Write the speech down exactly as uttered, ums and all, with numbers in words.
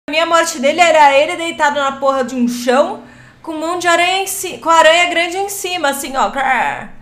minha morte dele era ele deitado na porra de um chão com um monte de aranha em ci... com aranha grande em cima, assim, ó.